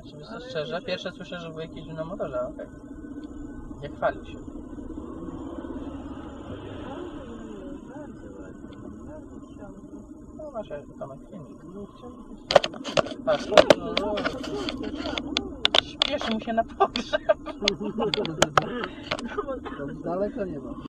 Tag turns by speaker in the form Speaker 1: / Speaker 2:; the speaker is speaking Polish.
Speaker 1: Znaczy, szczerze, pierwsze słyszę, że wujek jeździł na motorze, ale okej. Nie chwalił się. No masz Tomek filmik. Patrz, śpieszy mu się na pogrzeb.
Speaker 2: Daleko nie ma.